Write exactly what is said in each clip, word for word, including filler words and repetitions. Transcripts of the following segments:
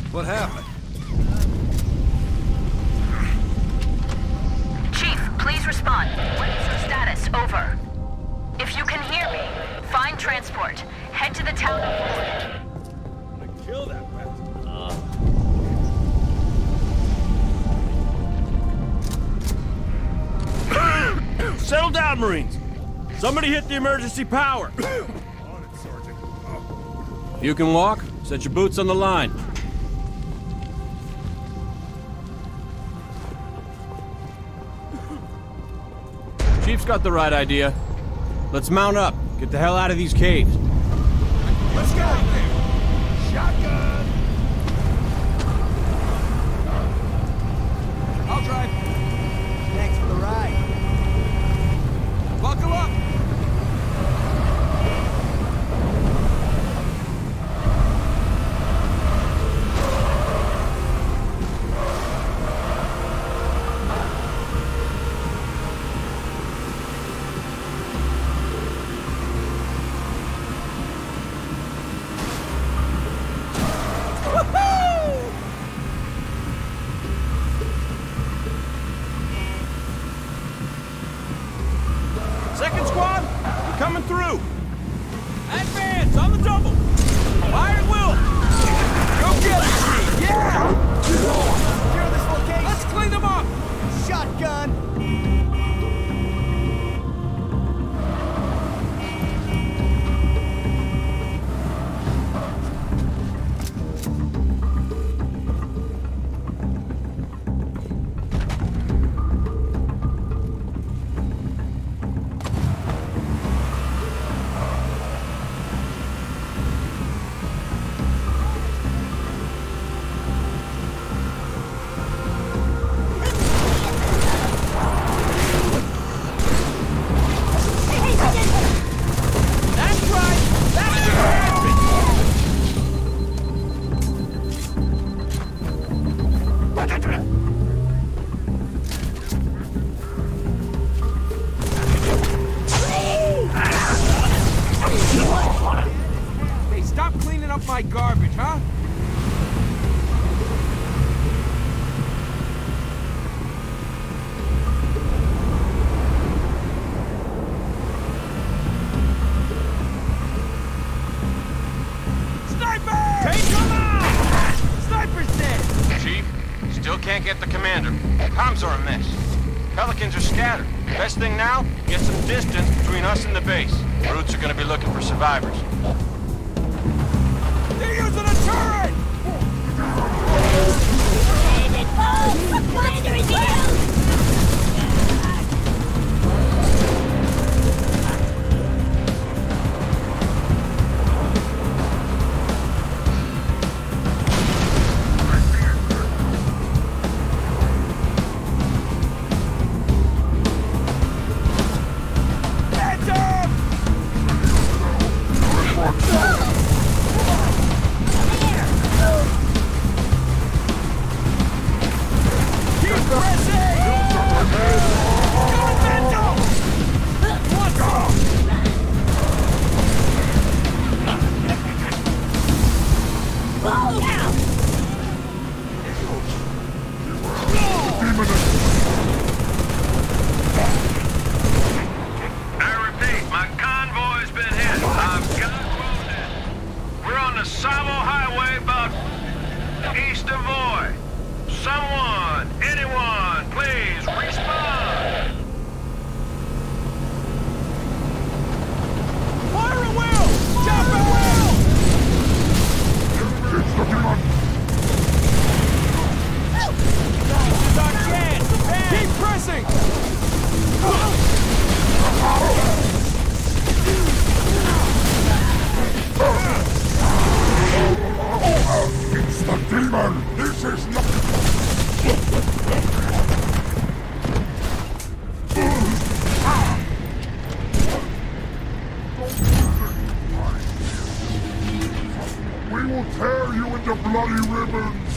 What happened? Chief, please respond. What is your status? Over. If you can hear me, find transport. Head to the town of Wood. I'm gonna kill that bastard. Uh. Settle down, Marines. Somebody hit the emergency power. On it, Sergeant. Oh. If you can walk, set your boots on the line. Chief's got the right idea. Let's mount up. Get the hell out of these caves. Let's go out there. Shotgun. I'll drive. Thanks for the ride. Buckle up. Second squad, we're coming through. Advance on the double. Fire at will. Go get it, Chief. Yeah! Secure this location. Let's clean them up. Shotgun. That's right. That's what happened. Hey, stop cleaning up my garbage, huh? Sniper! Take them out! Sniper's dead! Chief, still can't get the commander. Comms are a mess. Pelicans are scattered. Best thing now, get some distance between us and the base. Brutes are gonna be looking for survivors. They're using a turret! Commander is here! Hands up! Keep pressing! Going mental! What's up? I repeat, my convoy's been hit. I've got wounded. We're on the Savo Highway about east of Voy. Someone, anyone, please respond. Fire at will! Chop at will! This is our chance! Prepare! Keep pressing! It's the demon! This is not... We will tear you into bloody ribbons!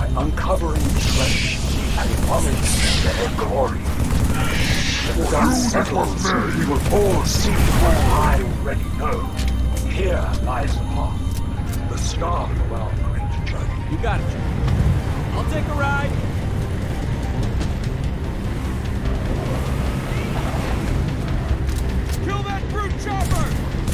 by uncovering treasure and following their glory. The dust settles, we will all see what I already know. Here lies the path, the start of our great journey. You got it, Chief. I'll take a ride. Kill that brute chopper!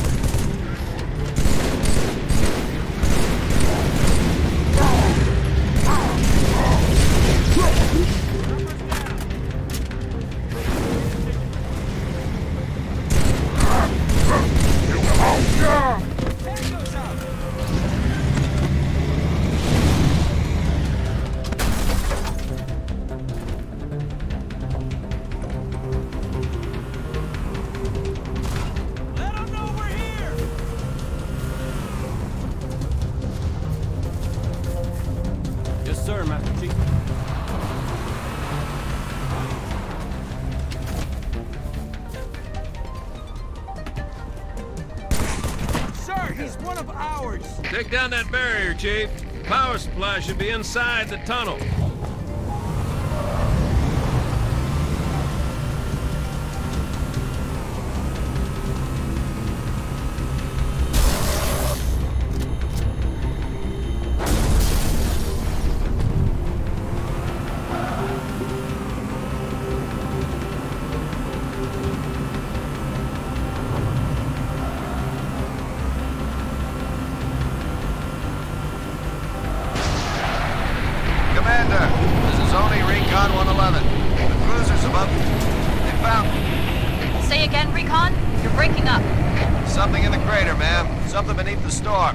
Sir, Master Chief. Sir, he's one of ours! Take down that barrier, Chief. Power supply should be inside the tunnel. Commander, this is only Recon one eleven. The cruiser's above. They found me. Say again, Recon? You're breaking up. Something in the crater, ma'am. Something beneath the storm.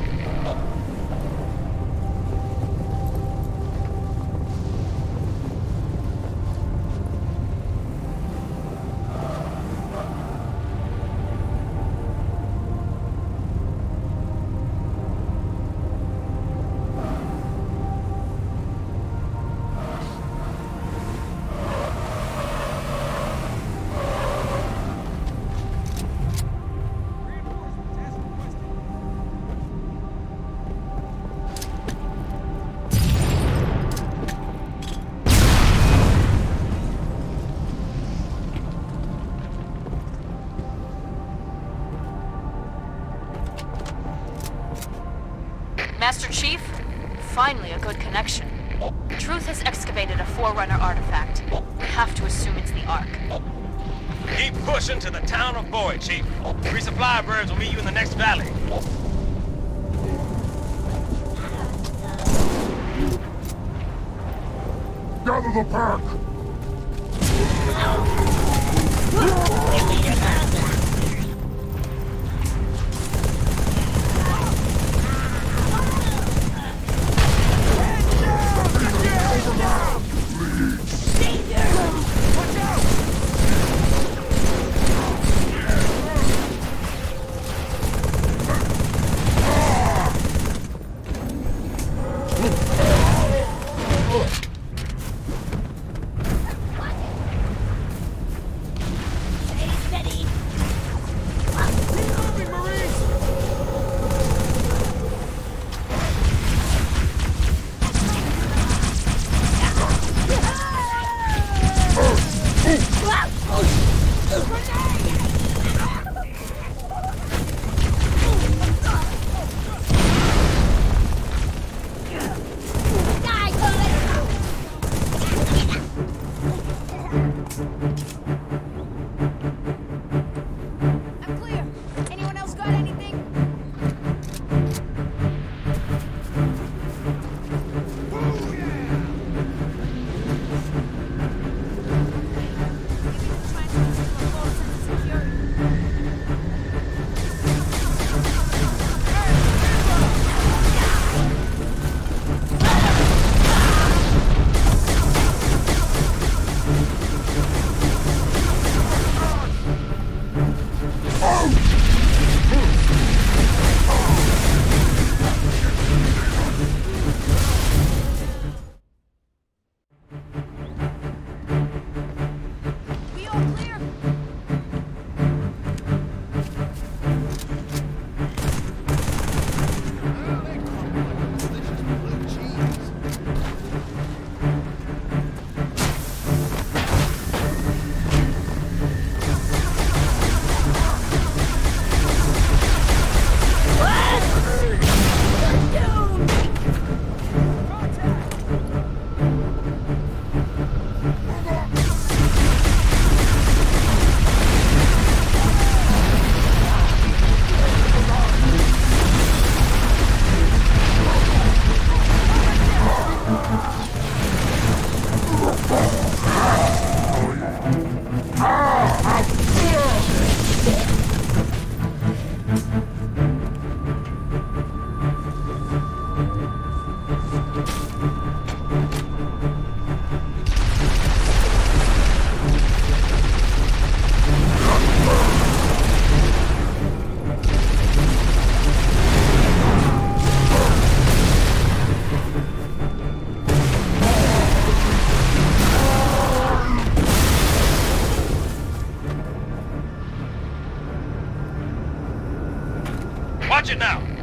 Master Chief, finally a good connection. Truth has excavated a Forerunner artifact. We have to assume it's the Ark. Keep pushing to the town of Boyd, Chief. Resupply birds will meet you in the next valley. Gather the pack!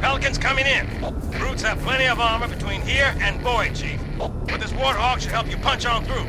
Pelican's coming in. Brutes have plenty of armor between here and Boyd, Chief. But this Warthog should help you punch on through.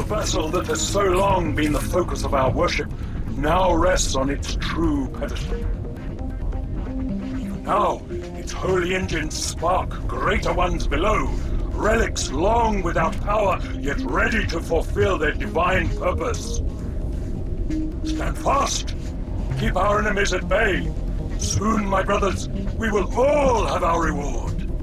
vessel that has so long been the focus of our worship now rests on its true pedestal. Even now, its holy engines spark greater ones below, relics long without power, yet ready to fulfill their divine purpose. Stand fast! Keep our enemies at bay! Soon, my brothers, we will all have our reward!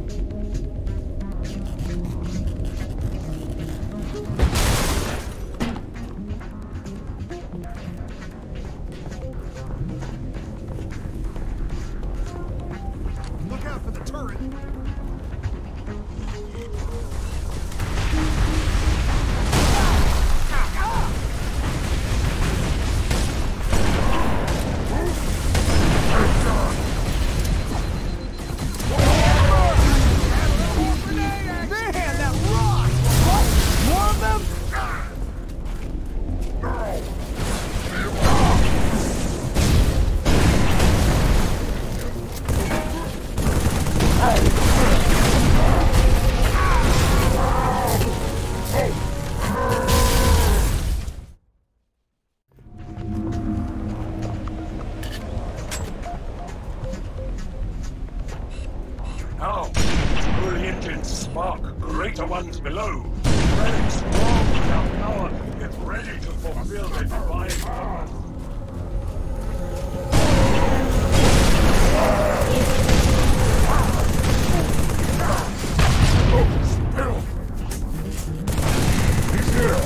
Look out for the turret. Now, holy engines spark greater ones below, relics long without power, yet ready to fulfill their divine purpose. He's here!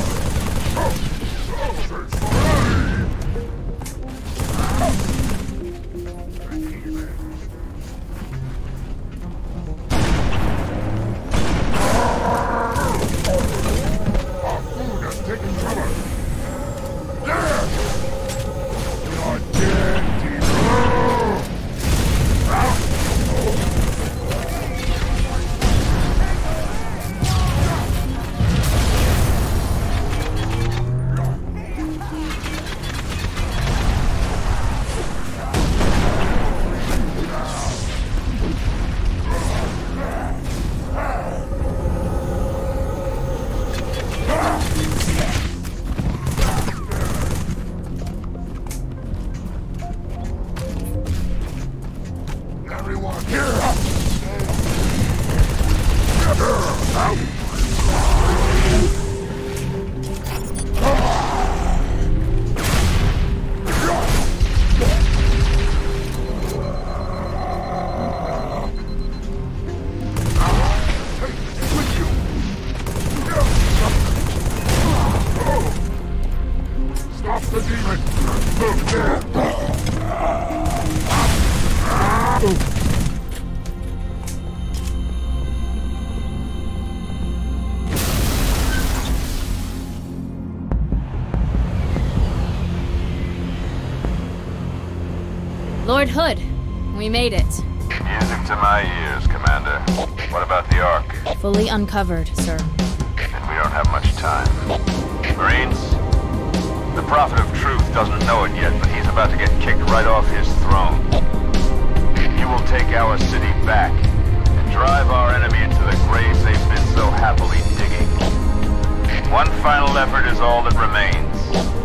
Everyone here! Stop the demon! Move there! Lord Hood, we made it. Music to my ears, Commander. What about the Ark? Fully uncovered, sir. And we don't have much time. Marines, the Prophet of Truth doesn't know it yet, but he's about to get kicked right off his throne. He will take our city back and drive our enemy into the graves they've been so happily digging. One final effort is all that remains.